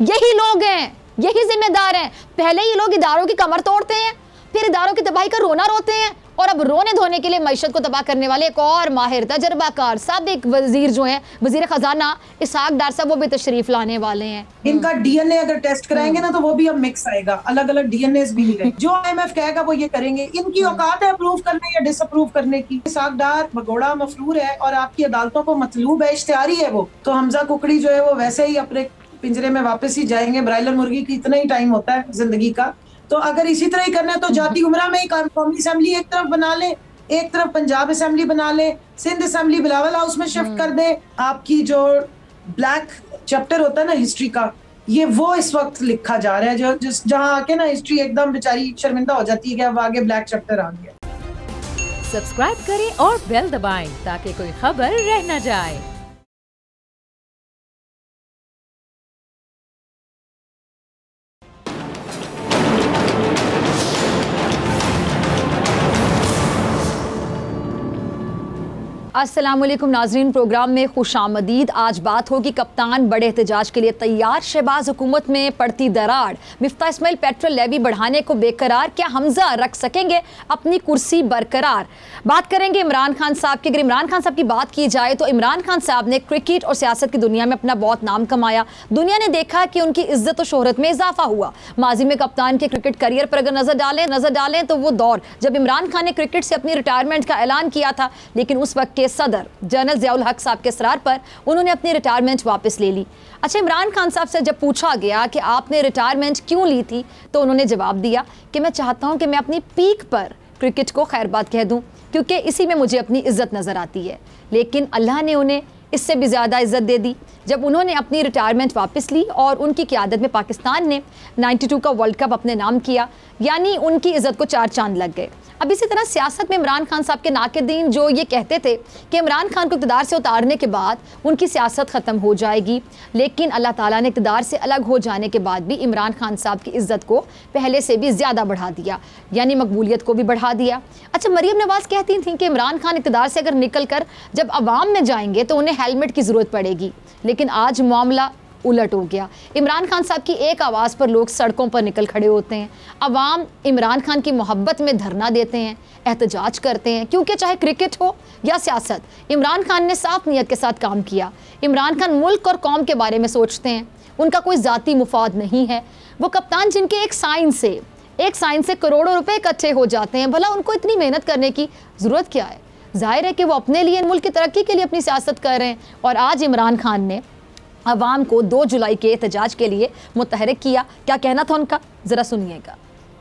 यही लोग हैं, यही जिम्मेदार हैं। पहले ये लोग इदारों की कमर तोड़ते हैं, फिर इदारों की तबाही का रोना रोते हैं, और अब रोने धोने के लिए मईशत को तबाह करने वाले एक और माहिर तजर्बाकार साबिक वजीर जो हैं, वजीर खजाना इसहाक डार साहब, वो भी तशरीफ लाने वाले हैं। इनका डीएनए अगर टेस्ट कराएंगे ना तो वो भी अब मिक्स आएगा, अलग अलग डीएनए भी मिलेंगे। जो IMF कहेगा वो ये करेंगे। इनकी औकात है अप्रूव करने या डिसअप्रूव करने की। इसहाक डार भगोड़ा मफरूर है और आपकी अदालतों को मतलूब है, इश्तिहारी है वो, तो हमजा कुकड़ी जो है वो वैसे ही अपने पिंजरे में वापस ही जाएंगे। ब्रायलर मुर्गी की इतना ही टाइम होता है जिंदगी का, तो अगर इसी तरह ही करना है तो जाती उमरा में ही कौमी असेंबली एक तरफ बना ले, एक तरफ पंजाब असेंबली बना ले, सिंध असेंबली बिलावल हाउस में शिफ्ट कर दे। आपकी जो ब्लैक चैप्टर होता है ना हिस्ट्री का, ये वो इस वक्त लिखा जा रहा है, जो जहां आके ना हिस्ट्री एकदम बेचारी शर्मिंदा हो जाती है कि अब आगे ब्लैक चैप्टर आ गया। सब्सक्राइब करें और बेल दबाएं ताकि कोई खबर रह न जाए। अस्सलामुअलैकुम नाजरीन, प्रोग्राम में खुशामदीद। आज बात होगी कप्तान बड़े एहतजाज के लिए तैयार, शहबाज हुकूमत में पड़ती दरार, मिफ्ता इस्माइल पेट्रोल लेवी बढ़ाने को बेकरार, क्या हमजा रख सकेंगे अपनी कुर्सी बरकरार। बात करेंगे इमरान खान साहब की। अगर इमरान खान साहब की बात की जाए तो इमरान खान साहब ने क्रिकेट और सियासत की दुनिया में अपना बहुत नाम कमाया। दुनिया ने देखा कि उनकी इज्जत और शोहरत में इजाफा हुआ। माजी में कप्तान के क्रिकेट करियर पर अगर नजर डालें तो वो दौर जब इमरान खान ने क्रिकेट से अपनी रिटायरमेंट का ऐलान किया था, लेकिन उस वक्त सदर जनरल ज़ियाउल हक साहब के इसरार पर उन्होंने अपनी रिटायरमेंट वापस ले ली। अच्छा, इमरान खान साहब से जब पूछा गया कि आपने रिटायरमेंट क्यों ली थी, तो उन्होंने जवाब दिया कि मैं चाहता हूं कि मैं अपनी पीक पर क्रिकेट को खैरबाद कह दूं, क्योंकि इसी में मुझे अपनी इज्जत नज़र आती है। लेकिन अल्लाह ने उन्हें इससे भी ज़्यादा इज्जत दे दी जब उन्होंने अपनी रिटायरमेंट वापस ली और उनकी क़यादत में पाकिस्तान ने 92 का वर्ल्ड कप अपने नाम किया, यानी उनकी इज़्ज़त को 4 चांद लग गए। अब इसी तरह सियासत में इमरान खान साहब के नाक़िदीन जो ये कहते थे कि इमरान खान को इक़्तिदार से उतारने के बाद उनकी सियासत ख़त्म हो जाएगी, लेकिन अल्लाह ताला ने इक़्तिदार से अलग हो जाने के बाद भी इमरान खान साहब की इज़्ज़त को पहले से भी ज़्यादा बढ़ा दिया, यानी मकबूलियत को भी बढ़ा दिया। अच्छा, मरियम नवाज़ कहती थी कि इमरान खान इक़्तिदार से अगर निकल कर जब अवाम में जाएंगे तो उन्हें हेलमेट की ज़रूरत पड़ेगी, लेकिन आज मामला उलट हो गया। इमरान खान साहब की एक आवाज़ पर लोग सड़कों पर निकल खड़े होते हैं। अवाम इमरान खान की मोहब्बत में धरना देते हैं, एहतजाज करते हैं, क्योंकि चाहे क्रिकेट हो या सियासत, इमरान खान ने साफ नीयत के साथ काम किया। इमरान खान मुल्क और कौम के बारे में सोचते हैं, उनका कोई ज़ाती मुफाद नहीं है। वो कप्तान जिनके एक साइन से करोड़ों रुपए इकट्ठे हो जाते हैं, भला उनको इतनी मेहनत करने की ज़रूरत क्या है। जाहिर है कि वो अपने लिए, मुल्क की तरक्की के लिए अपनी सियासत कर रहे हैं। और आज इमरान खान ने अवाम को 2 जुलाई के एहतजाज के लिए मुतहरिक किया। क्या कहना था उनका, ज़रा सुनिएगा।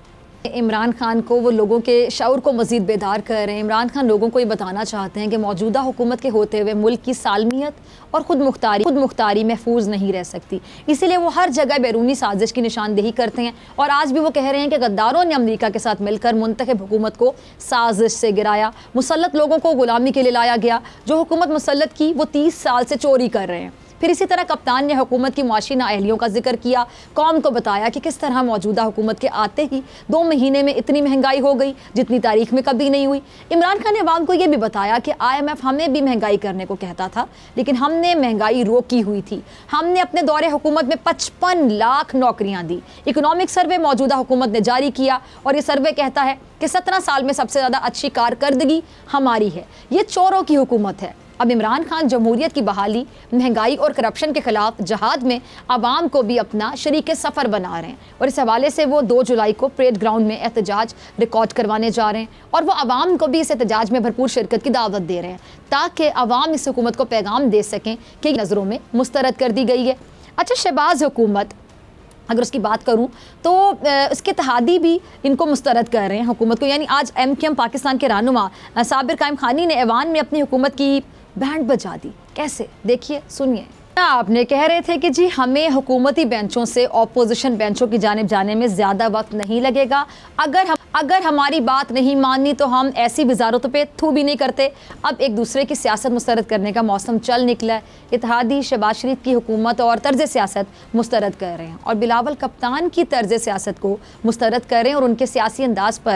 इमरान खान को वो लोगों के शऊर को मज़ीद बेदार कर रहे हैं। इमरान खान लोगों को ये बताना चाहते हैं कि मौजूदा हुकूमत के होते हुए मुल्क की सालमियत और खुद मुख्तारी महफूज नहीं रह सकती, इसीलिए वो हर जगह बैरूनी साजिश की निशानदेही करते हैं। और आज भी वो कह रहे हैं कि गद्दारों ने अमरीका के साथ मिलकर मुंतखब हुकूमत को साजिश से गिराया, मुसल्लत लोगों को गुलामी के लिए लाया गया। जो हुकूमत मुसल्लत की वो 30 साल से चोरी कर रहे हैं। फिर इसी तरह कप्तान ने हुकूमत की मुआशी नाअहलियों का जिक्र किया, कौम को बताया कि किस तरह मौजूदा हुकूमत के आते ही 2 महीने में इतनी महंगाई हो गई जितनी तारीख में कभी नहीं हुई। इमरान खान ने अवाम को यह भी बताया कि IMF हमें भी महंगाई करने को कहता था, लेकिन हमने महंगाई रोकी हुई थी। हमने अपने दौरे हुकूमत में 55 लाख नौकरियाँ दी। इकोनॉमिक सर्वे मौजूदा हुकूमत ने जारी किया और ये सर्वे कहता है कि 17 साल में सबसे ज़्यादा अच्छी कारकर्दगी हमारी है। ये चोरों की हुकूमत है। अब इमरान खान जमहूरियत की बहाली, महंगाई और करप्शन के खिलाफ जहाद में आवाम को भी अपना शरीक सफ़र बना रहे हैं। और इस हवाले से वो 2 जुलाई को परेड ग्राउंड में एहतजाज रिकॉर्ड करवाने जा रहे हैं और वो आवाम को भी इस एहतजाज में भरपूर शिरकत की दावत दे रहे हैं, ताकि आवाम इस हुकूमत को पैगाम दे सकें कि नज़रों में मुस्तरद कर दी गई है। अच्छा, शहबाज हुकूमत अगर उसकी बात करूं तो इसके इत्तेहादी भी इनको मुस्तरद कर रहे हैं हुकूमत को, यानी आज MKM पाकिस्तान के रहनुमा साबिर कायम खानी ने ऐवान में अपनी हुकूमत की बैंड बजा दी। कैसे, देखिए, सुनिए। आपने कह रहे थे कि जी हमें हुकूमती बेंचों से ऑपोजिशन बेंचों की जानिब जाने में ज़्यादा वक्त नहीं लगेगा। अगर हमारी बात नहीं मानी तो हम ऐसी वजारतों पे थू भी नहीं करते। अब एक दूसरे की सियासत मुस्तरद करने का मौसम चल निकला है। इत्तेहादी शहबाज शरीफ की हुकूमत और तर्ज सियासत मुस्तरद कर रहे हैं और बिलावल कप्तान की तर्ज सियासत को मुस्तरद कर रहे हैं और उनके सियासी अंदाज पर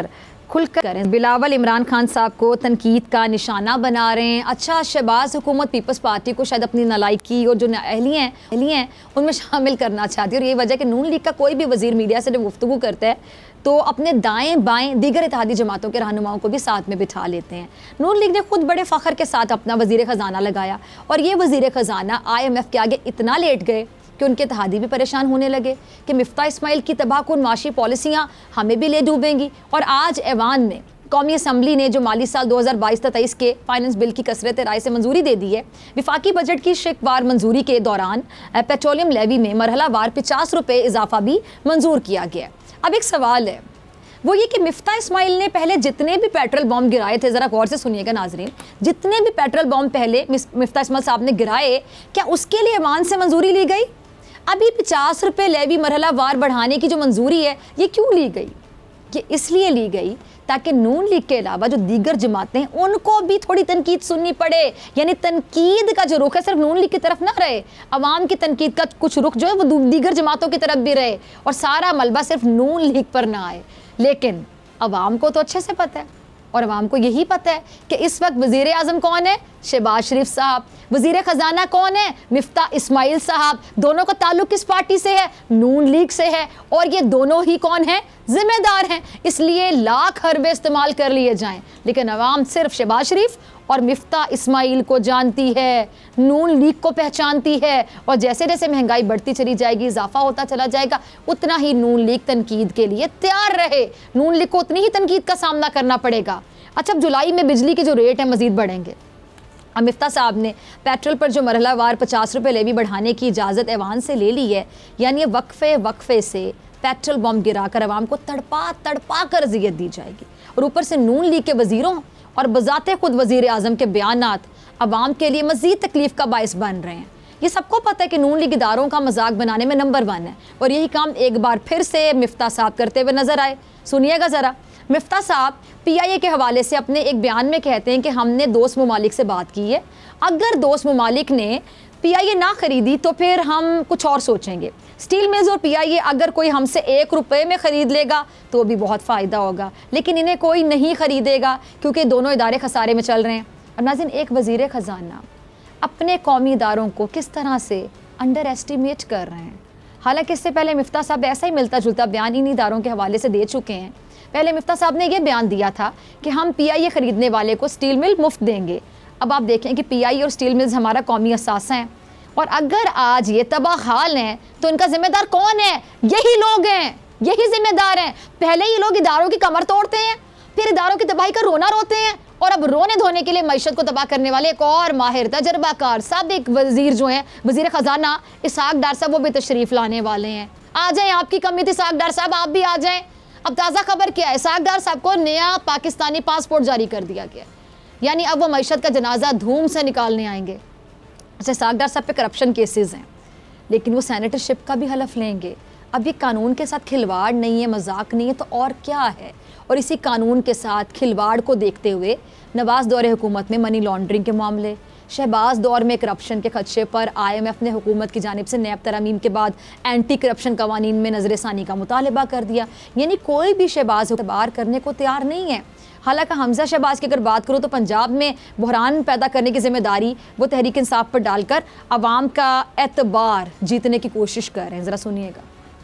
खुलकर करें। बिलावल इमरान खान साहब को तनकीद का निशाना बना रहे हैं। अच्छा, शहबाज हुकूमत पीपल्स पार्टी को शायद अपनी नालायकी और जो अहली हैं उनमें शामिल करना चाहती है, और ये वजह कि नून लीग का कोई भी वज़ीर मीडिया से जब गुफ्तगू करता है तो अपने दाएं बाएं दीगर इत्तेहादी जमातों के रहनुमाओं को भी साथ में बिठा लेते हैं। नून लीग ने खुद बड़े फ़ख्र के साथ अपना वज़ीर ख़जाना लगाया, और ये वज़ीर ख़जाना IMF के आगे इतना लेट गए कि उनके इत्तेहादी भी परेशान होने लगे कि मिफ्ता इस्माइल की तबाहकुन माशी पॉलिसियाँ हमें भी ले डूबेंगी। और आज ऐवान में कौमी असम्बली ने जो माली साल 2022-23 के फाइनेंस बिल की कसरत राय से मंजूरी दे दी है, विफाकी बजट की शिकवार मंजूरी के दौरान पेट्रोलियम लेवी में मरहलावार 50 रुपये इजाफा भी मंजूर किया गया। अब एक सवाल है, वो ये कि मिफ्ता इस्माइल ने पहले जितने भी पेट्रोल बम गिराए थे, ज़रा गौर से सुनिएगा नाजरीन, जितने भी पेट्रोल बम पहले मिफ्ता इस्माइल साहब ने गिराए, क्या उसके लिए ऐवान से मंजूरी ली गई? अभी 50 रुपये लेवी मरहलावार बढ़ाने की जो मंजूरी है, ये क्यों ली गई? ये इसलिए ली गई ताकि नून लीग के अलावा जो दीगर जमातें हैं उनको भी थोड़ी तनकीद सुननी पड़े, यानी तनकीद का जो रुख है सिर्फ नून लीग की तरफ ना रहे, अवाम की तनकीद का कुछ रुख जो है वो दीगर जमातों की तरफ भी रहे, और सारा मलबा सिर्फ नून लीग पर ना आए। लेकिन अवाम को तो अच्छे से पता है, और अवाम को यही पता है कि इस वक्त वज़ीर आज़म कौन है? शहबाज शरीफ साहब। वज़ीर ख़जाना कौन है? मिफ्ता इस्माइल साहब। दोनों का ताल्लुक किस पार्टी से है? नून लीग से है, और ये दोनों ही कौन हैं? जिम्मेदार हैं। इसलिए लाख हरबे इस्तेमाल कर लिए जाएं, लेकिन अवाम सिर्फ शहबाज शरीफ और मिफ्ता इस्माइल को जानती है, नून लीग को पहचानती है। और जैसे जैसे महंगाई बढ़ती चली जाएगी, इजाफा होता चला जाएगा, उतना ही नून लीग तनकीद के लिए तैयार रहे। नून लीग को उतनी ही तनकीद का सामना करना पड़ेगा। अच्छा, जुलाई में बिजली के जो रेट हैं मज़ीद बढ़ेंगे। अब मिफ्ता साहब ने पेट्रोल पर जो मरहलावार 50 रुपये लेवी बढ़ाने की इजाज़त ऐवान से ले ली है, यानी वक्फे से पेट्रोल बम गिराकर अवाम को तड़पा कर अज़ियत दी जाएगी। और ऊपर से नून लीग के वज़ीरों और बज़ाते खुद वज़ीर आज़म के बयानात अवाम के लिए मज़ीद तकलीफ़ का बायस बन रहे हैं। ये सबको पता है कि नून लीग इदारों का मजाक बनाने में नंबर 1 है, और यही काम एक बार फिर से मिफ्ता साहब करते हुए नज़र आए। सुनिएगा ज़रा। मिफ्ता साहब PIA के हवाले से अपने एक बयान में कहते हैं कि हमने दोस्त ममालिक से बात की है, अगर दोस्त ममालिक ने PIA ना ख़रीदी तो फिर हम कुछ और सोचेंगे। स्टील मिल्स और PIA अगर कोई हमसे 1 रुपये में ख़रीद लेगा तो भी बहुत फ़ायदा होगा, लेकिन इन्हें कोई नहीं ख़रीदेगा क्योंकि दोनों इदारे खसारे में चल रहे हैं। और नाज़रीन, एक वज़ीर ख़जाना अपने कौमी इदारों को किस तरह से अंडर एस्टिमेट कर रहे हैं। हालांकि इससे पहले मिफ्ता साहब ऐसा ही मिलता जुलता बयान इन इदारों के हवाले से दे चुके हैं। पहले मिफ्ता साहब ने यह बयान दिया था कि हम PIA ख़रीदने वाले को स्टील मिल मुफ्त देंगे। अब आप देखें कि PIA और स्टील मिल्स हमारा कौमी असासा है, और अगर आज ये तबाह हाल हैं तो इनका जिम्मेदार कौन है? यही लोग हैं, यही जिम्मेदार हैं। पहले ये लोग इदारों की कमर तोड़ते हैं, फिर इदारों की तबाही का रोना रोते हैं, और अब रोने धोने के लिए मईशत को तबाह करने वाले एक और माहिर तजर्बाकार साबिक वज़ीर जो हैं, वज़ीर ख़जाना इसहाक डार साहब, वो भी तशरीफ़ लाने वाले हैं। आ जाएं, आपकी कमी थी इसहाक डार साहब, आप भी आ जाएं। अब ताज़ा खबर क्या है? इसहाक डार साहब को नया पाकिस्तानी पासपोर्ट जारी कर दिया गया, यानी अब वो मईशत का जनाजा धूम से निकालने आएंगे। अच्छा, इसहाक डार साहब पे करप्शन केसेस हैं, लेकिन वो सेनेटरशिप का भी हलफ लेंगे। अब ये कानून के साथ खिलवाड़ नहीं है, मजाक नहीं है, तो और क्या है? और इसी कानून के साथ खिलवाड़ को देखते हुए नवाज दौरे हुकूमत में मनी लॉन्ड्रिंग के मामले, शहबाज दौर में करप्शन के खदशे पर IMF ने हुकूमत की जानिब से नैब तरमीम के बाद एंटी करप्शन कवानीन में नज़र-ए-सानी का मुतालबा कर दिया। यानी कोई भी शहबाज एतबार करने को तैयार नहीं है। हालांकि हमजा शहबाज की अगर बात करूँ तो पंजाब में बहरान पैदा करने की जिम्मेदारी वो तहरीक इंसाफ पर डालकर अवाम का एतबार जीतने की कोशिश कर रहे हैं। ज़रा सुनिएगा।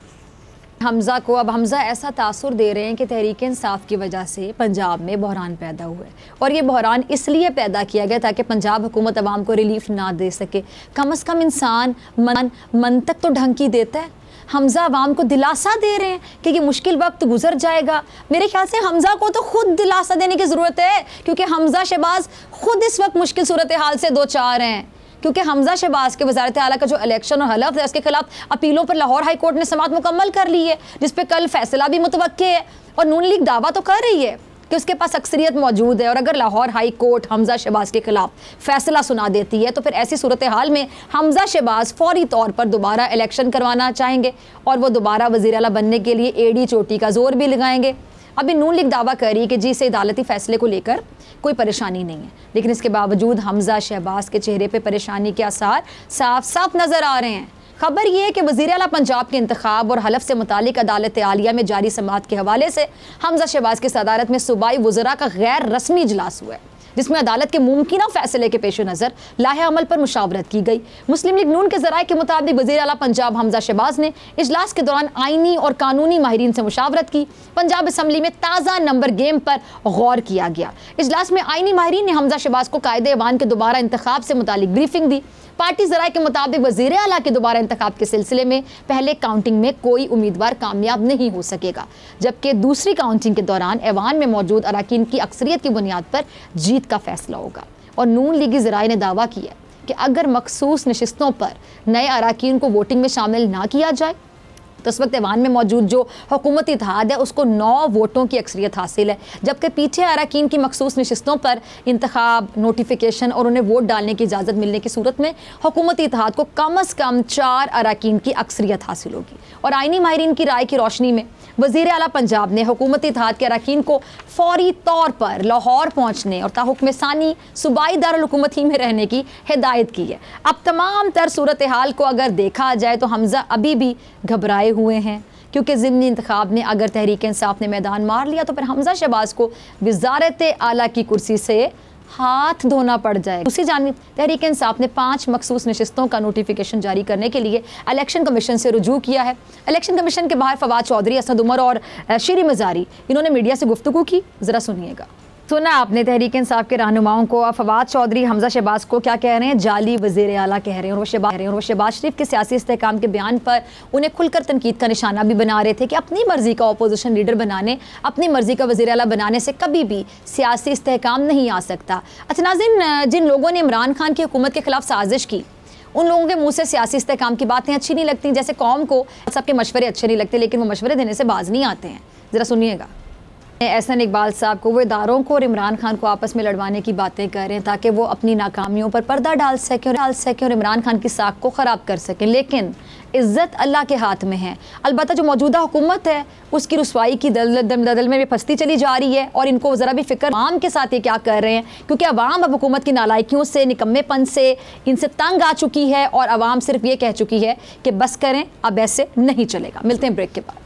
हमजा को अब हमजा ऐसा तासुर दे रहे हैं कि तहरीक इंसाफ की वजह से पंजाब में बहरान पैदा हुआ है, और ये बहरान इसलिए पैदा किया गया ताकि पंजाब हुकूमत अवाम को रिलीफ ना दे सके। कम अज़ कम इंसान मन तक तो ढंग की देता है। हमजा अवाम को दिलासा दे रहे हैं कि ये मुश्किल वक्त गुजर जाएगा। मेरे ख्याल से हमजा को तो खुद दिलासा देने की ज़रूरत है, क्योंकि हमजा शहबाज खुद इस वक्त मुश्किल सूरत हाल से दो चार हैं। क्योंकि हमजा शहबाज के वज़ारत आला का जो इलेक्शन और हलफ है, उसके खिलाफ अपीलों पर लाहौर हाई कोर्ट ने समाअत मुकम्मल कर ली है, जिस पे कल फैसला भी मुतवक्के है। और नून लीग दावा तो कर रही है कि उसके पास अक्सरियत मौजूद है, और अगर लाहौर हाई कोर्ट हमजा शहबाज के खिलाफ फैसला सुना देती है तो फिर ऐसी सूरत हाल में हमजा शहबाज फौरी तौर पर दोबारा इलेक्शन करवाना चाहेंगे, और वो दोबारा वज़ीर आला बनने के लिए एड़ी चोटी का जोर भी लगाएंगे। अभी नून लीग दावा कर रही है कि जी से अदालती फैसले को लेकर कोई परेशानी नहीं है, लेकिन इसके बावजूद हमजा शहबाज के चेहरे पे परेशानी के आसार साफ साफ नज़र आ रहे हैं। खबर ये है कि वज़ीर आला पंजाब के इंतखाब और हलफ से मुतालिक अदालत आलिया में जारी समाअत के हवाले से हमजा शहबाज की सदारत में सूबाई वज़रा का गैर रस्मी इजलास हुआ है, जिसमें अदालत के मुमकिन फैसले के पेश नज़र लाहे अमल पर मुशावरत की गई। मुस्लिम लीग नून के ज़राए के मुताबिक वज़ीर आला पंजाब हमजा शहबाज ने इजलास के दौरान आइनी और कानूनी माहिरीन से मुशावरत की। पंजाब असम्बली में ताज़ा नंबर गेम पर गौर किया गया। इजलास में आइनी माहिरीन ने हमजा शहबाज को कायदे ऐवान के दोबारा इंतखाब से मुतालिक ब्रीफिंग दी। पार्टी ज़राए के मुताबिक वज़ीर आला के दोबारा इंतखाब के सिलसिले में पहले काउंटिंग में कोई उम्मीदवार कामयाब नहीं हो सकेगा, जबकि दूसरी काउंटिंग के दौरान ऐवान में मौजूद अराकीन की अक्सरियत की बुनियाद पर जीत का फैसला होगा। और नून लीगी ज़राए ने दावा किया कि अगर मखसूस नशिस्तों पर नए अराकीन को वोटिंग में शामिल ना किया जाए तो इस वक्त ऐवान में मौजूद जो हुकूमती इत्तेहाद है उसको 9 वोटों की अक्सरियत हासिल है, जबकि पीछे अरकान की मखसूस नशिस्तों पर इंतखाब, नोटिफिकेशन और उन्हें वोट डालने की इजाज़त मिलने की सूरत में हुकूमती इत्तेहाद को कम अज़ कम 4 अरकान की अक्सरियत हासिल होगी। और आइनी माहिरीन की राय की रोशनी में वज़ीर आला पंजाब ने हुकूमती इत्तेहाद के अरकान को फौरी तौर पर लाहौर पहुँचने और ताहुक्म सानी सूबाई दारुल हुकूमत ही में रहने की हिदायत की है। अब तमाम तर सूरत हाल को अगर देखा जाए तो हमजा अभी भी घबराए हुए हैं, क्योंकि ज़िमनी इंतखाब ने अगर तहरीक इंसाफ ने मैदान मार लिया तो फिर हमजा शहबाज को वज़ारत आला की कुर्सी से हाथ धोना पड़ जाए। दूसरी जानिब तहरीक इंसाफ ने 5 मखसूस नशिस्तों का नोटिफिकेशन जारी करने के लिए इलेक्शन कमीशन से रुजू किया है। इलेक्शन कमीशन के बाहर फवाद चौधरी, असद उमर और शीरी मज़ारी इन्होंने मीडिया से गुफ्तगू की। ज़रा सुनिएगा। सुना आपने तहरीक इंसाफ के रहनुमाओं को। फवाद चौधरी हमजा शहबाज को क्या कह रहे हैं, जाली वज़ीर आला कह रहे हैं, और वो शहबाज शरीफ के सियासी इस्तेहकाम के बयान पर उन्हें खुलकर तनकीद का निशाना भी बना रहे थे कि अपनी मर्जी का अपोजिशन लीडर बनाने, अपनी मर्जी का वज़ीर आला बनाने से कभी भी सियासी इस्तेहकाम नहीं आ सकता। अच्छा नाज़रीन, जिन लोगों ने इमरान खान की हुकूमत के खिलाफ साजिश की उन लोगों के मुंह से सियासी इस्तेहकाम की बातें अच्छी नहीं लगती, जैसे कौम को सबके मशवरे अच्छे नहीं लगते लेकिन वो मशवरे देने से बाज नहीं आते हैं। ज़रा सुनिएगा। एहसन इकबाल साहब को वो इदारों को और इमरान खान को आपस में लड़वाने की बातें कर रहे हैं ताकि वो अपनी नाकामियों पर पर्दा डाल सकें और इमरान खान की साख को ख़राब कर सकें, लेकिन इज़्ज़त अल्लाह के हाथ में है। अलबत्ता जो मौजूदा हुकूमत है उसकी रुसवाई की दलदल में भी फंसती चली जा रही है और इनको ज़रा भी फ़िक्र आवाम के साथ ये क्या कर रहे हैं, क्योंकि अवाम अब हुकूमत की नालायकियों से, निकम्मेपन से, इनसे तंग आ चुकी है और अवाम सिर्फ ये कह चुकी है कि बस करें, अब ऐसे नहीं चलेगा। मिलते हैं ब्रेक के बाद।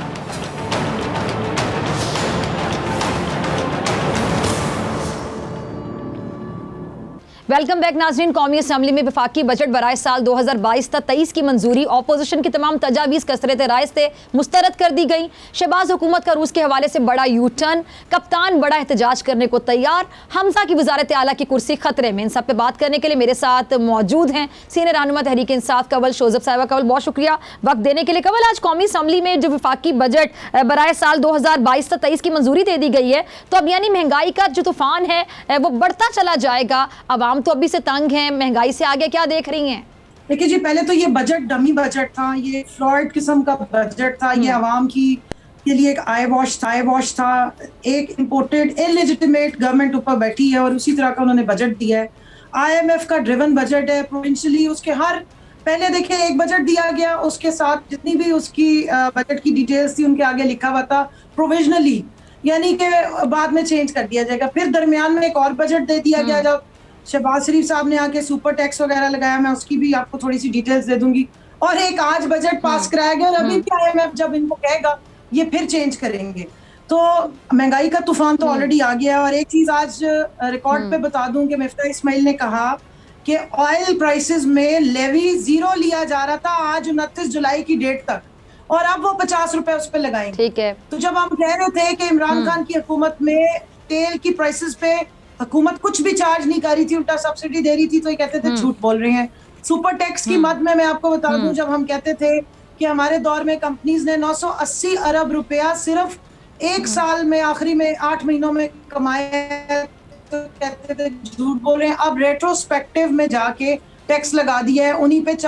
वेलकम बैक नाज़रीन। कौमी असम्बली में वफाकी बजट बराए साल 2022-23 की मंजूरी। अपोजिशन की तमाम तजावीज़ कसरत राय से मुस्तरद कर दी गई। शहबाज हुकूमत का रूस के हवाले से बड़ा यू टर्न, कप्तान बड़ा एहतजाज करने को तैयार, हमजा की वज़ारत आला की कुर्सी खतरे में। इन सब पे बात करने के लिए मेरे साथ मौजूद हैं सीनियर रहनुमा तहरीक इंसाफ कवल शोज़ब साहिबा। कवल, बहुत शुक्रिया वक्त देने के लिए। कवल, आज कौमी असम्बली में जो वफाकी बजट बराए साल 2022-23 की मंजूरी दे दी गई है, तो अब यानी महंगाई का जो तूफान है वो बढ़ता चला जाएगा। अवाम तो अभी से तंग हैं, महंगाई से आगे क्या देख रही हैं? देखिए जी, पहले तो ये बजट डमी बजट था, ये फ्लॉइड किस्म का बजट था, ये आवाम की के लिए एक आई वॉश था। एक इम्पोर्टेड इलेजिटिमेट गवर्नमेंट ऊपर बैठी है और उसी तरह का उन्होंने बजट दिया है। IMF का ड्रिवन बजट है प्रोविंशियली। उसके पहले देखिए एक बजट दिया गया, उसके साथ जितनी भी उसकी बजट की डिटेल्स थी उनके आगे लिखा हुआ था प्रोविजनली, यानी कि बाद में चेंज कर दिया जाएगा। फिर दरमियान में एक और बजट दे दिया गया जब शहबाज शरीफ साहब ने आके सुपर टैक्स वगैरह लगाया, मैं उसकी भी आपको थोड़ी सी डिटेल्स दे दूंगी। और एक आज बजट पास कराया गया और अभी भी IMF जब इनको कहेगा ये फिर चेंज करेंगे। तो महंगाई का तूफान तो ऑलरेडी आ गया। और एक चीज आज रिकॉर्ड पे बता दूं कि मिफ्ता इस्माइल ने कहा कि ऑयल प्राइसेस में लेवी 0 लिया जा रहा था आज 29 जुलाई की डेट तक, और अब वो 50 रुपए उस पर लगाएंगे। ठीक है। तो जब हम कह रहे थे कि इमरान खान की हुकूमत में तेल की प्राइसेस पे हुकूमत कुछ भी चार्ज नहीं कर रही थी, उल्टा सब्सिडी दे रही थी, तो ये कहते थे झूठ बोल रहे हैं। सुपर टैक्स की मद में मैं आपको बता दूं, जब हम कहते थे कि हमारे दौर में कंपनीज ने 980 अरब रुपया सिर्फ एक साल में आखिरी में 8 महीनों में कमाया, तो कहते थे झूठ बोल रहे हैं। अब रेट्रोस्पेक्टिव में जाके टैक्स लगा दिया है उन्हीं पे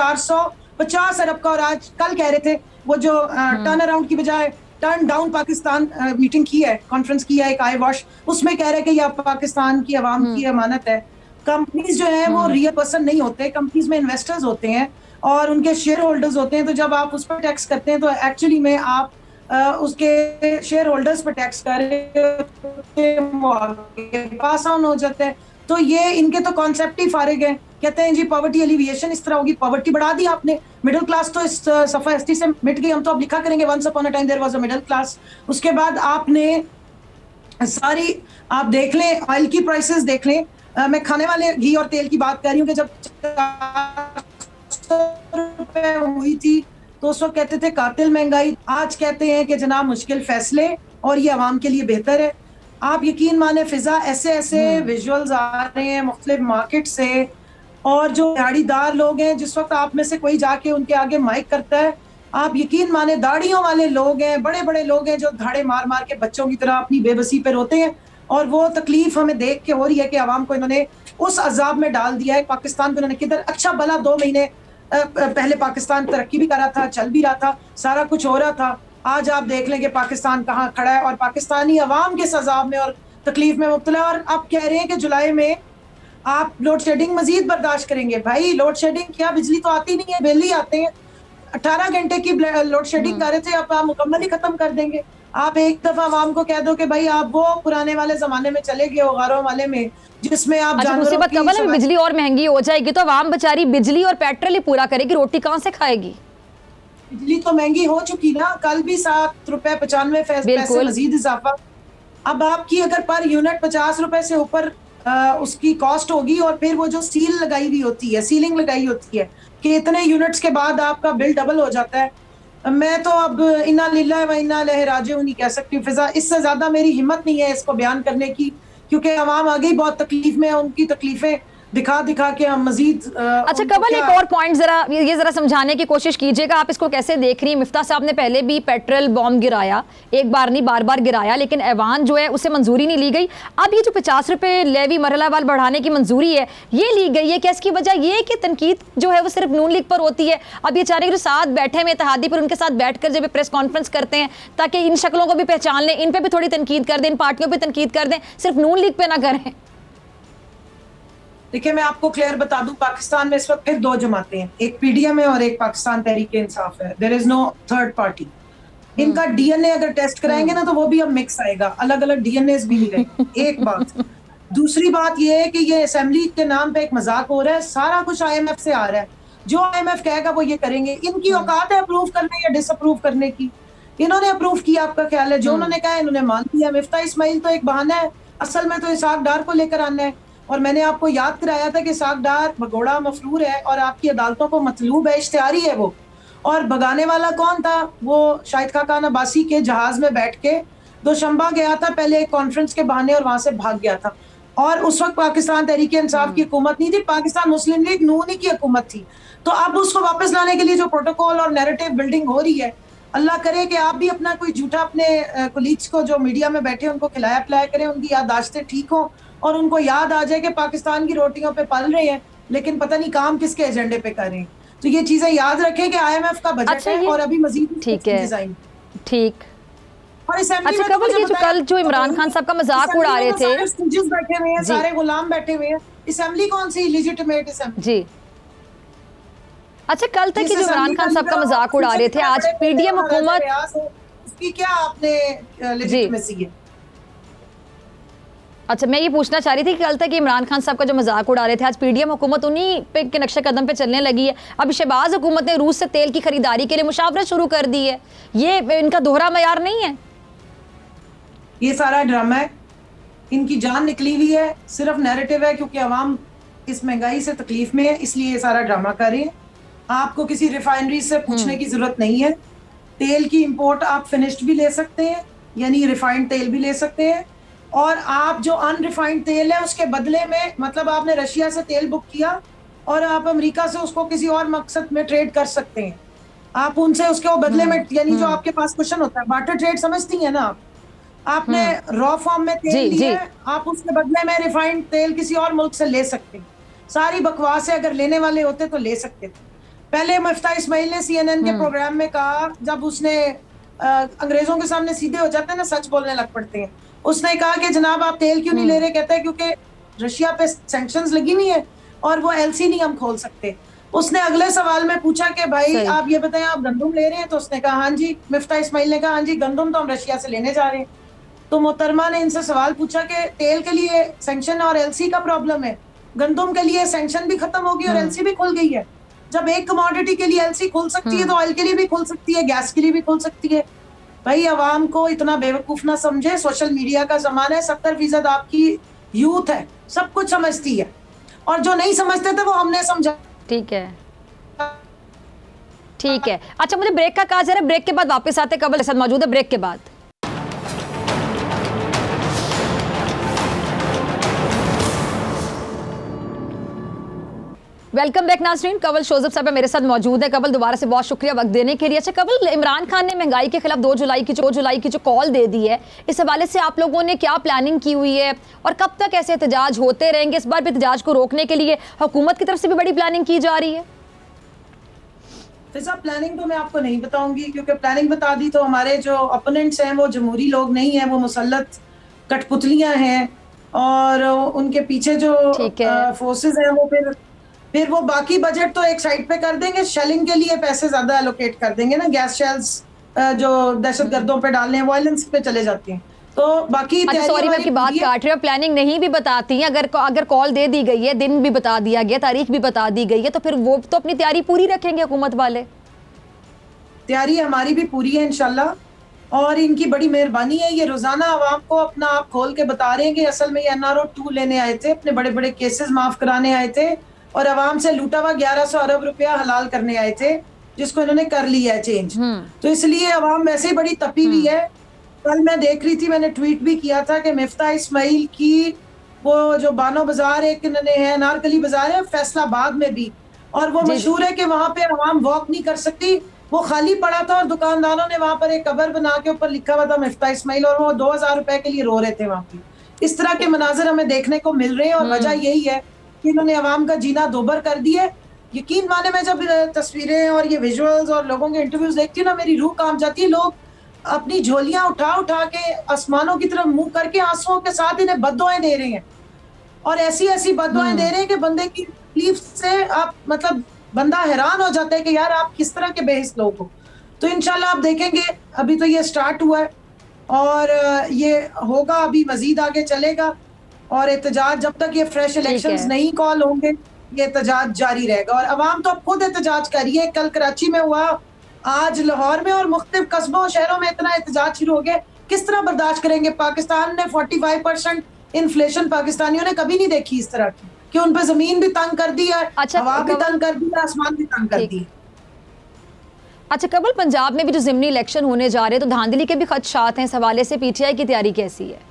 450 अरब का। और आज कल कह रहे थे वो जो टर्न अराउंड की बजाय टर्न डाउन पाकिस्तान मीटिंग की है, कॉन्फ्रेंस की है एक आई वॉश, उसमें कह रहे हैं कि यह पाकिस्तान की आवाम की अमानत है। कंपनीज जो है वो रियल पर्सन नहीं होते, कंपनीज में इन्वेस्टर्स होते हैं और उनके शेयर होल्डर्स होते हैं। तो जब आप उस पर टैक्स करते हैं तो एक्चुअली में आप उसके शेयर होल्डर्स पर टैक्स कर रहे, पास ऑन हो जाते हैं। तो ये इनके तो कॉन्सेप्ट ही फारिग है कहते हैं जी पॉवर्टी एलिविएशन इस तरह होगी, पॉवर्टी बढ़ा दी आपने, मिडिल क्लास तो इस सफा हस्ती से मिट गई, हम तो अब लिखा करेंगे once upon a time there was a middle class. उसके बाद आपने सारी, आप देख लें ऑयल की प्राइसेस देख लें, मैं खाने वाले घी और तेल की बात कर रही हूँ कि जब 400 रुपए हुई थी तो उस वक्त कहते थे कातिल महंगाई, आज कहते हैं कि जनाब मुश्किल फैसले और ये आवाम के लिए बेहतर है। आप यकीन माने फिजा ऐसे ऐसे विजुअल्स आ रहे हैं मुख्तलिफ मार्केट से, और जो दिहाड़ीदार लोग हैं, जिस वक्त आप में से कोई जाके उनके आगे माइक करता है, आप यकीन माने दाढ़ियों वाले लोग हैं, बड़े बड़े लोग हैं जो धाड़े मार मार के बच्चों की तरह अपनी बेबसी पे रोते हैं, और वो तकलीफ हमें देख के हो रही है कि आवाम को इन्होंने उस अजाब में डाल दिया है। पाकिस्तान को इन्होंने किधर, अच्छा भला 2 महीने पहले पाकिस्तान तरक्की भी कर रहा था, चल भी रहा था, सारा कुछ हो रहा था। आज आप देख लें कि पाकिस्तान कहाँ खड़ा है और पाकिस्तानी अवाम किस अजाब में और तकलीफ में मुब्तला है। और आप कह रहे हैं कि जुलाई में आप लोड शेडिंग मजीद बर्दाश्त करेंगे। भाई लोड शेडिंग क्या, बिजली तो आती नहीं है, बिल ही आते हैं। 18 घंटे की लोड शेडिंग कर रहे थे, अब आप मुकम्मल ही खत्म कर देंगे। आप एक दफा आवाम को कह दो कि भाई आप वो पुराने वाले जमाने में चले गए हो, गारों वाले में, जिसमें आप मुसीबत कमल है, बिजली और महंगी हो जाएगी तो आवाम बेचारी बिजली और पेट्रोल ही पूरा करेगी, रोटी कहाँ से खाएगी? बिजली तो महंगी हो चुकी ना, कल भी 7 रुपए 95 पैसे मजीद इजाफा। अब आपकी अगर पर यूनिट 50 रुपए से ऊपर उसकी कॉस्ट होगी, और फिर वो जो सील लगाई हुई होती है, सीलिंग लगाई होती है कि इतने यूनिट्स के बाद आपका बिल डबल हो जाता है। मैं तो अब इन्ना लिल्लाहि व इन्ना इलैहि राजिऊन नहीं कह सकती फिजा, इससे ज्यादा मेरी हिम्मत नहीं है इसको बयान करने की, क्योंकि अवाम आगे ही बहुत तकलीफ में है, उनकी तकलीफें दिखा दिखा के हम मजीद। अच्छा कमल, एक और पॉइंट जरा समझाने की कोशिश कीजिएगा, आप इसको कैसे देख रही हैं? मिफ्ता साहब ने पहले भी पेट्रोल बॉम्ब गिराया, एक बार नहीं बार बार गिराया, लेकिन ऐवान जो है उसे मंजूरी नहीं ली गई। अब ये जो 50 रुपए लेवी मरहलावार बढ़ाने की मंजूरी है ये ली गई है, क्या इसकी वजह ये कि तनकीद जो है वो सिर्फ नून लीग पर होती है? अब ये चाह रहे जो साथ बैठे हुए इत्तेहादी पर उनके साथ बैठ कर जब प्रेस कॉन्फ्रेंस करते हैं ताकि इन शक्लों को भी पहचान लें, इन पर भी थोड़ी तनकीद कर दें, इन पार्टियों पर तनकीद कर दें, सिर्फ नून लीग पे ना करें। देखिए मैं आपको क्लियर बता दूं, पाकिस्तान में इस वक्त फिर 2 जमातें हैं, एक पीडीएम है और एक पाकिस्तान तहरीक इंसाफ है। There is no third party. इनका डीएनए अगर टेस्ट कराएंगे ना तो वो भी अब मिक्स आएगा, अलग अलग डीएनए भी नहीं रहेंगे। एक बात। दूसरी बात ये है कि ये असेंबली के नाम पे एक मजाक हो रहा है, सारा कुछ IMF से आ रहा है, जो IMF कहेगा वो ये करेंगे। इनकी औकात है अप्रूव करने या डिसअप्रूव करने की? इन्होंने अप्रूव किया, आपका ख्याल है? जो उन्होंने कहा इन्होंने मान लिया। मिफ्ता इस्माइल तो एक बहाना है, असल में तो इसाक डार को लेकर आना है। और मैंने आपको याद कराया था कि इसाक डार भगोड़ा मफरूर है और आपकी अदालतों को मतलूब है, इश्तिहारी है वो। और भगाने वाला कौन था? वो शाहिद खाकान अब्बासी के जहाज में बैठ के दोशंबा गया था पहले एक कॉन्फ्रेंस के बहाने और वहां से भाग गया था। और उस वक्त पाकिस्तान तहरीक इंसाफ की हुकूमत नहीं थी, पाकिस्तान मुस्लिम लीग नून की हुकूमत थी। तो अब उसको वापस लाने के लिए जो प्रोटोकॉल और नैरेटिव बिल्डिंग हो रही है, अल्लाह करे कि आप भी अपना कोई झूठा अपने कोलीग्स को जो मीडिया में बैठे उनको खिलाया पिलाया करें, उनकी याददाश्तें ठीक हो और उनको याद आ जाए कि पाकिस्तान की रोटियों पे पल रहे हैं, लेकिन पता नहीं काम किसके एजेंडे पे कर रहे हैं। तो ये चीजें याद रखें कि IMF का बजट है और अभी मजीद ठीक है, ठीक। और अच्छा कमल, ये जो कल जो इमरान खान साहब का मजाक उड़ा रहे थे, बैठे हुए हैं, सारे गुलाम बैठे हुए हैं, असेंबली कौन सी इलीजिटिमेट असेंबली? जी अच्छा, कल तक जो इमरान खान साहब का मजाक उड़ा रहे थे, आज पीडीएम हुकूमत उसकी क्या आपने लेजिटिमेसी है? अच्छा मैं ये पूछना चाह रही थी कि कल तक इमरान खान साहब का जो मजाक उड़ा रहे थे, आज पीडीएम हुकूमत उन्हीं पे के नक्शे कदम पे चलने लगी है। अब शहबाज हुकूमत ने रूस से तेल की खरीदारी के लिए मुशावरत शुरू कर दी है, ये इनका दोहरा मयार नहीं है? ये सारा ड्रामा है, इनकी जान निकली हुई है, सिर्फ नैरेटिव है, क्योंकि अवाम इस महंगाई से तकलीफ में है, इसलिए ये सारा ड्रामा कर रहे हैं। आपको किसी रिफाइनरी से पूछने की जरूरत नहीं है, तेल की इंपोर्ट आप फिनिश्ड भी ले सकते हैं, यानी रिफाइंड तेल भी ले सकते हैं, और आप जो अनरिफाइंड तेल है उसके बदले में, मतलब आपने रशिया से तेल बुक किया और आप अमेरिका से उसको किसी और मकसद में ट्रेड कर सकते हैं, आप उनसे उसके बदले में, यानी जो आपके पास क्वेश्चन होता है बार्टर ट्रेड, समझती है ना आपने रॉ फॉर्म में तेल लिया, आप उसके बदले में रिफाइंड तेल किसी और मुल्क से ले सकते हैं। सारी बकवास है, अगर लेने वाले होते तो ले सकते थे। पहले मिफ्ता इस्माइल ने CNN के प्रोग्राम में कहा, जब उसने अंग्रेजों के सामने सीधे हो जाते हैं ना, सच बोलने लग पड़ते हैं, उसने कहा कि जनाब आप तेल क्यों नहीं ले रहे? कहता है क्योंकि रशिया पे सैंक्शंस लगी हुई है और वो LC नहीं हम खोल सकते। उसने अगले सवाल में पूछा कि भाई आप ये बताएं आप गंदम ले रहे हैं? तो उसने कहा हाँ जी, मिफ्ता इस्माइल ने कहा हाँ जी गंदम तो हम रशिया से लेने जा रहे हैं। तो मोहतरमा ने इनसे सवाल पूछा कि तेल के लिए सैंक्शन और LC का प्रॉब्लम है? गंदम के लिए सैंक्शन भी खत्म हो गई और एलसी भी खुल गई है। जब एक कमोडिटी के लिए एलसी खुल सकती है तो ऑयल के लिए भी खुल सकती है, गैस के लिए भी खुल सकती है। भाई अवाम को इतना बेवकूफ ना समझे, सोशल मीडिया का जमाना है, 70% आपकी यूथ है, सब कुछ समझती है, और जो नहीं समझते थे वो हमने समझा। ठीक है, ठीक है। अच्छा, मुझे ब्रेक का कहा जा रहा है, ब्रेक के बाद वापस आते। कबल के साथ मौजूद है ब्रेक के बाद। वेलकम बैक नाज़रीन, कबल शोजब साहब मेरे साथ मौजूद है। कबल, दोबारा से बहुत शुक्रिया वक्त देने के लिए। अच्छा कबल, इमरान खान ने महंगाई के खिलाफ 2 जुलाई की जो कॉल दे दी है, इस हवाले से आप लोगों ने क्या प्लानिंग की हुई है और कब तक ऐसे एहतजाज होते रहेंगे? इस बार भी एहतजाज को रोकने के लिए हुकूमत की तरफ से भी बड़ी प्लानिंग की जा रही है? फिजा, प्लानिंग तो मैं आपको नहीं बताऊंगी, क्योंकि प्लानिंग बता दी तो हमारे जो ओपोनेंट्स हैं वो जमहूरी लोग नहीं हैं, वो मुसल्लत कठपुतलियां हैं, और उनके पीछे जो फोर्सेस हैं वो फिर वो बाकी बजट तो एक साइड पे कर देंगे, शेलिंग के लिए पैसे ज्यादा एलोकेट कर देंगे ना, गैस शेल्स जो दहशतगर्दों पे डालने हैं, वायलेंस पे चले जाते हैं। तो बाकी सॉरी मैं आपकी बात काट रही हूँ, प्लानिंग नहीं भी बताती हैं, अगर कॉल दे दी गई है, दिन भी बता दिया गया, तारीख भी बता दी गई है, तो फिर वो तो अपनी तैयारी पूरी रखेंगे हुकूमत वाले। तैयारी हमारी भी पूरी है इंशाल्लाह, और इनकी बड़ी मेहरबानी है, ये रोजाना आवाम को अपना आप खोल के बता रहे हैं कि असल में ये NRO 2 लेने आए थे, अपने बड़े बड़े केसेस माफ कराने आए थे, और आवाम से लूटा हुआ 1100 अरब रुपया हलाल करने आए थे, जिसको इन्होंने कर लिया है चेंज। तो इसलिए आवाम वैसे ही बड़ी तपी हुई है। कल मैं देख रही थी, मैंने ट्वीट भी किया था कि मिफ्ता इस्माइल की वो जो बानो बाजार एक इन्होंने है, अनारकली बाजार है फैसलाबाद में भी, और वो मशहूर है कि वहां पे आवाम वॉक नहीं कर सकती, वो खाली पड़ा था और दुकानदारों ने वहां पर एक कबर बना के ऊपर लिखा हुआ था मिफ्ता इस्माइल, और वो 2000 रुपए के लिए रो रहे थे वहां पे। इस तरह के मनाजर हमें देखने को मिल रहे हैं, और वजह यही है कि इन्होंने आवाम का जीना दोबर कर दिया। यकीन माने, मैं जब तस्वीरें और ये विजुअल्स और लोगों के इंटरव्यूज देखती हूँ ना, मेरी रूह कांप जाती है। लोग अपनी झोलियां उठा उठा के आसमानों की तरफ मुंह करके आंसुओं के साथ इन्हें बद्दुआएं दे रहे हैं, और ऐसी ऐसी बद्दुआएं दे रहे हैं कि बंदे की तकलीफ से आप मतलब बंदा हैरान हो जाता है कि यार आप किस तरह के बेहिस लोग हो। तो इंशाल्लाह आप देखेंगे, अभी तो ये स्टार्ट हुआ है और ये होगा, अभी मजीद आगे चलेगा, और एहतजाज जब तक ये फ्रेश इलेक्शंस नहीं कॉल होंगे, ये एहतजाज जारी रहेगा। और अवाम तो अब खुद एहतजाज कर रही है, कल कराची में हुआ, आज लाहौर में, और मुख्तलिफ कस्बों शहरों में इतना एहतजाज शुरू हो गया। किस तरह बर्दाश्त करेंगे? पाकिस्तान ने 45% इन्फ्लेशन पाकिस्तानियों ने कभी नहीं देखी इस तरह की, कि उन पर जमीन भी तंग कर दी है, हवा भी तंग कर दी है, आसमान भी तंग कर दी। अच्छा कबल, पंजाब में भी जो ज़िमनी इलेक्शन होने जा रहे हैं, तो धांधली के भी खदशात हैं, इस हवाले से PTI की तैयारी कैसी है?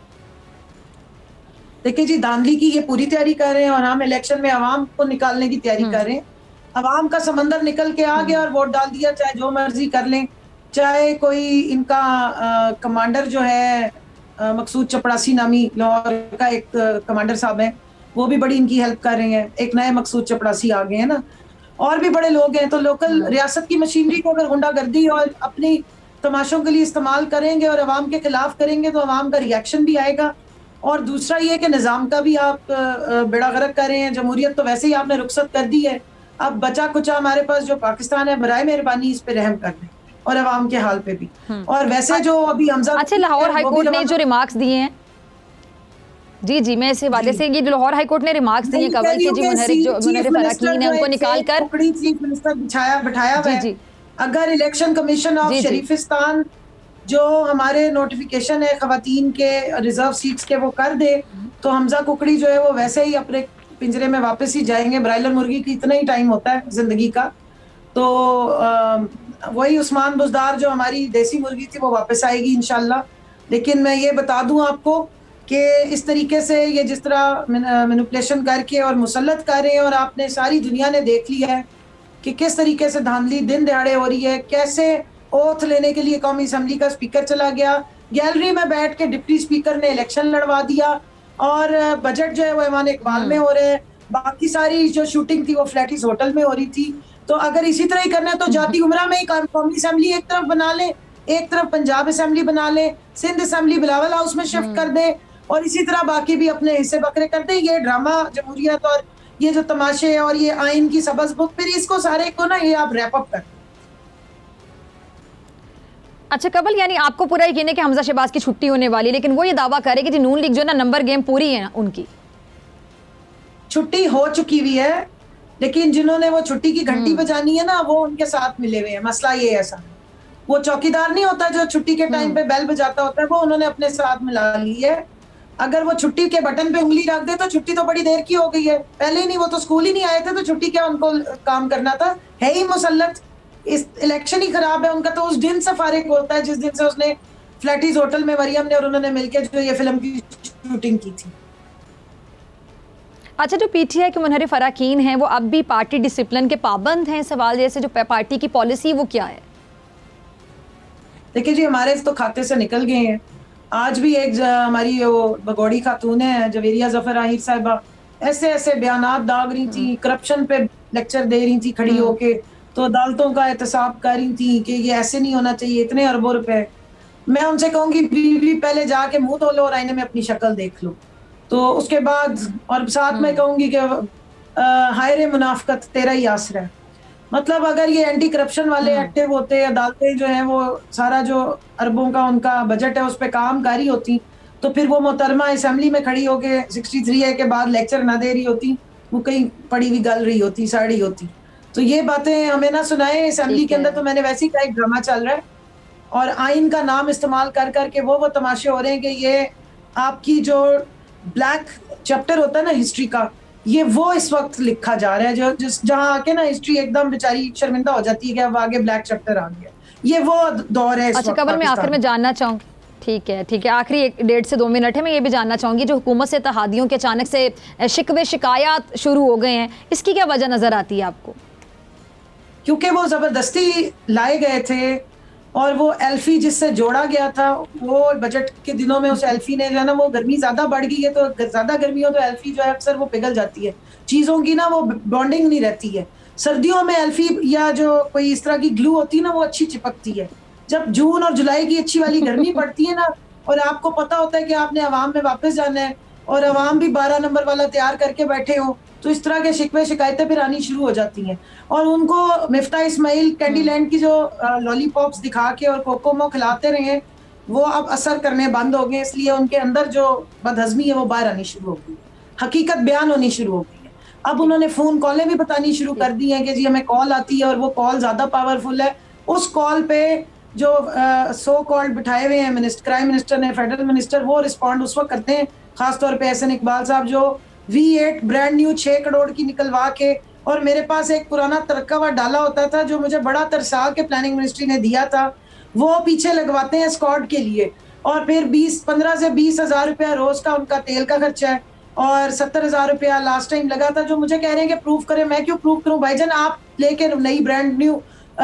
देखिए जी, धांधली की ये पूरी तैयारी कर रहे हैं, और हम इलेक्शन में आवाम को निकालने की तैयारी कर रहे हैं। आवाम का समंदर निकल के आ गया और वोट डाल दिया, चाहे जो मर्जी कर लें। चाहे कोई इनका कमांडर जो है मकसूद चपड़ासी नामी लाहौर का एक कमांडर साहब है, वो भी बड़ी इनकी हेल्प कर रहे हैं। एक नए मकसूद चपड़ासी आ गए हैं ना, और भी बड़े लोग हैं। तो लोकल रियासत की मशीनरी को अगर गुंडागर्दी और अपनी तमाशों के लिए इस्तेमाल करेंगे और आवाम के खिलाफ करेंगे, तो आवाम का रिएक्शन भी आएगा। और दूसरा ये कि निज़ाम का भी आप बेड़ा गर्क कर रहे हैं। जमहूरियत तो वैसे ही आपने रुखसत कर दी है, अब बचा कुचा हमारे पास जो पाकिस्तान है, बराए मेहरबानी इस पे रहम कर दें, और आवाम के हाल पे भी। और वैसे जो अभी हमजा, अच्छा लाहौर हाईकोर्ट ने जो रिमार्क्स दिए हैं, जी मैं इस हवाले से, ये जो लाहौर हाईकोर्ट ने रिमार्क्स दिए कबल की, जी मुनर्रिफ अरकान है उनको निकाल कर चीफ मिनिस्टर बिठाया हुआ है। अगर इलेक्शन कमीशन ऑफ शरीफिस्तान जो हमारे नोटिफिकेशन है खवातीन के रिजर्व सीट्स के, वो कर दे, तो हमजा कुकड़ी जो है वो वैसे ही अपने पिंजरे में वापस ही जाएंगे। ब्रायलर मुर्गी की इतना ही टाइम होता है जिंदगी का, तो वही उस्मान बुजदार जो हमारी देसी मुर्गी थी वो वापस आएगी इंशाल्लाह। लेकिन मैं ये बता दूं आपको कि इस तरीके से ये जिस तरह मैनिपुलेशन करके और मुसल्लत कर रहे हैं, और आपने सारी दुनिया ने देख लिया है कि किस तरीके से धांधली दिन दहाड़े हो रही है। कैसे ओथ लेने के लिए कौमी असम्बली का स्पीकर चला गया, गैलरी में बैठ के डिप्टी स्पीकर ने इलेक्शन लड़वा दिया, और बजट जो है वो ऐवान इकबाल में हो रहे हैं। बाकी सारी जो शूटिंग थी वो फ्लैटिस होटल में हो रही थी। तो अगर इसी तरह ही करना है तो जाती उमरा में ही कौमी असम्बली एक तरफ बना ले, एक तरफ पंजाब असम्बली बना ले, सिंध असम्बली बिलावल हाउस में शिफ्ट कर दे, और इसी तरह बाकी भी अपने हिस्से बकरे कर दे। ये ड्रामा जमहूरियत और ये जो तमाशे और ये आइन की सबज बुक, फिर इसको सारे को ना ये आप रैप अप कर। अच्छा कबल, यानी आपको पूरा यकीन है कि हमजा शहबाज की छुट्टी होने वाली, लेकिन वो ये दावा करे कि जी नून लीग जो ना नंबर गेम पूरी है उनकी। छुट्टी हो चुकी हुई है, लेकिन जिन्होंने वो छुट्टी की घंटी बजानी है ना, वो उनके साथ मिले हुए हैं। मसला ये ऐसा है, वो चौकीदार नहीं होता जो छुट्टी के टाइम पे बेल बजाता होता है, वो उन्होंने अपने साथ मिला ली है। अगर वो छुट्टी के बटन पे उंगली रख दे तो छुट्टी तो बड़ी देर की हो गई है, पहले ही नहीं, वो तो स्कूल ही नहीं आए थे, तो छुट्टी क्या उनको काम करना था, है ही मुसल्लत। इस इलेक्शन ही खराब है उनका, तो उस दिन से फारिग होता है जिस दिन से उसने फ्लैटीज होटल में मरियम ने और उन्होंने मिलकर जो ये फिल्म की शूटिंग की थी। अच्छा, जो पीटीआई के मुनहरिफ अरकान हैं वो अब भी पार्टी डिसिप्लिन के पाबंद हैं? सवाल जैसे जो पार्टी की पॉलिसी वो क्या है? देखिए जी, हमारे तो खाते से निकल गए हैं। आज भी एक हमारी वो बगौड़ी खातून है जवेरिया जफर आहिर साहिबा, ऐसे ऐसे बयानात दाग रही थी, करप्शन पे लेक्चर दे रही थी खड़ी होके, तो अदालतों का एहतसाब कर रही थी कि ये ऐसे नहीं होना चाहिए, इतने अरबों रुपए। मैं उनसे कहूंगी बीवी पहले जाके मुंह धो लो और आईने में अपनी शक्ल देख लो, तो उसके बाद, और साथ में कहूंगी कि हायरे मुनाफकत तेरा ही आसरा है। मतलब अगर ये एंटी करप्शन वाले एक्टिव होते, अदालतें जो हैं वो सारा जो अरबों का उनका बजट है उस पर काम कर रही होती, तो फिर वो मोहतरमा असेंबली में खड़ी होके 63A के बाद लेक्चर ना दे रही होती, वो कहीं पड़ी हुई गल रही होती, साड़ी होती। तो ये बातें हमें ना सुनाए असेंबली के अंदर। तो मैंने वैसे ही का एक ड्रामा चल रहा है और आइन का नाम इस्तेमाल कर करके वो तमाशे हो रहे हैं कि ये आपकी जो ब्लैक चैप्टर होता है ना हिस्ट्री का, ये वो इस वक्त लिखा जा रहा है जो जहां आके ना हिस्ट्री एकदम बेचारी शर्मिंदा हो जाती है कि अब आगे ब्लैक चैप्टर आ गया। ये वो दौर है। अच्छा कमल, मैं आखिर में जानना चाहूँगी, ठीक है, आखिरी 1.5 से 2 मिनट है, मैं ये भी जानना चाहूँगी जो हुकूमत से इत्तेहादियों के अचानक से शिकवे शिकायत शुरू हो गए हैं, इसकी क्या वजह नजर आती है आपको? क्योंकि वो जबरदस्ती लाए गए थे और वो एल्फी जिससे जोड़ा गया था, वो बजट के दिनों में उस एल्फी ने जो है ना, वो गर्मी ज्यादा बढ़ गई है, तो ज्यादा गर्मी हो तो एल्फी जो है अक्सर वो पिघल जाती है, चीजों की ना वो बॉन्डिंग नहीं रहती है। सर्दियों में एल्फी या जो कोई इस तरह की ग्लू होती है ना, वो अच्छी चिपकती है। जब जून और जुलाई की अच्छी वाली गर्मी पड़ती है ना, और आपको पता होता है कि आपने अवाम में वापस जाना है और अवाम भी 12 नंबर वाला तैयार करके बैठे हो, तो इस तरह के शिकवे शिकायतें फिर आनी शुरू हो जाती हैं। और उनको मिफ्ता इस्माइल कैंडीलैंड की जो लॉलीपॉप्स दिखा के और कोकोमो खिलाते रहे, वो अब असर करने बंद हो गए, इसलिए उनके अंदर जो बदहजमी है वो बाहर आनी शुरू हो गई, हकीकत बयान होनी शुरू हो गई है। अब उन्होंने फोन कॉलें भी बतानी शुरू कर दी हैं कि जी हमें कॉल आती है और वो कॉल ज्यादा पावरफुल है। उस कॉल पे जो सो कॉल्ड बिठाए हुए हैं क्राइम मिनिस्टर ने, फेडरल मिनिस्टर, वो रिस्पॉन्ड उस वक्त करते हैं, खासतौर पर एहसन इकबाल साहब जो V8 ब्रांड न्यू 6 करोड़ की निकलवा के, और मेरे पास एक पुराना तरक्का हुआ डाला होता था जो मुझे बड़ा तरसा के प्लानिंग मिनिस्ट्री ने दिया था, वो पीछे लगवाते हैं स्क्वाड के लिए, और फिर 15 से 20 हजार रुपया रोज का उनका तेल का खर्चा है, और 70,000 रुपया लास्ट टाइम लगा था, जो मुझे कह रहे हैं कि प्रूफ करें। मैं क्यों प्रूफ करूं भाईजान, आप लेके नई ब्रांड न्यू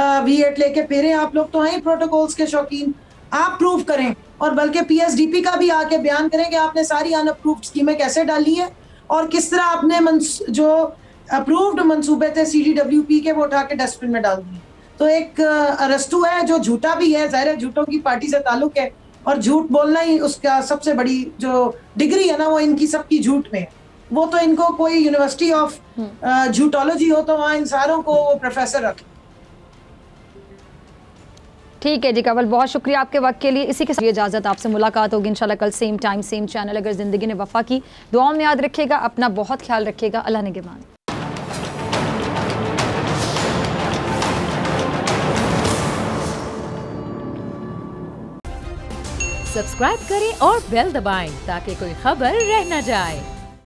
V8 लेके फिरे, आप लोग तो हैं प्रोटोकॉल्स के शौकीन, आप प्रूफ करें। और बल्कि PSDP का भी आके बयान करें कि आपने सारी अनअप्रूव्ड स्कीमें कैसे डाली है और किस तरह आपने जो अप्रूव्ड मंसूबे थे CDWP के वो उठा के डस्टबिन में डाल दिए। तो एक अरस्तु है जो झूठा भी है, ज़ाहिर है झूठों की पार्टी से ताल्लुक है, और झूठ बोलना ही उसका सबसे बड़ी जो डिग्री है ना, वो इनकी सबकी झूठ में है। वो तो इनको कोई यूनिवर्सिटी ऑफ झूठोलॉजी हो तो वहाँ इन सारों को वो प्रोफेसर रखे। ठीक है जी कमल, बहुत शुक्रिया आपके वक्त के लिए। इसी के साथ इजाज़त, आपसे मुलाकात होगी इंशाल्लाह कल सेम टाइम सेम चैनल। अगर ज़िंदगी ने वफ़ा की, दुआओं में याद रखिएगा, अपना बहुत ख्याल रखिएगा। अल्लाह निगहबान। सब्सक्राइब करें और बेल दबाएं ताकि कोई खबर रह न जाए।